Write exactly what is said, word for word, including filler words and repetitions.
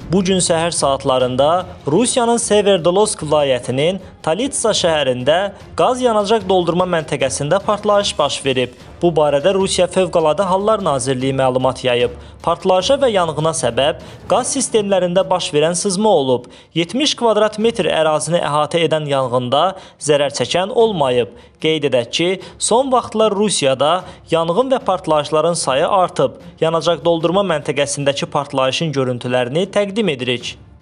Bu gün səhər saatlarında Rusiyanın Severdolosk vilayətinin Talitsa şəhərində qaz yanacaq doldurma məntəqəsində partlayış baş verib. Bu barədə Rusiya Fövqəladə Hallar Nazirliyi məlumat yayıb. Partlayışa və yanğına səbəb qaz sistemlərində baş verən sızma olub. yetmiş kvadrat metr ərazini əhatə edən yanğında zərər çəkən olmayıb. Qeyd edək ki, son vaxtlar Rusiyada yanğın və partlayışların sayı artıb. Yanacaq doldurma məntəqəsindəki partlayışın görüntülərini təqdim edirik.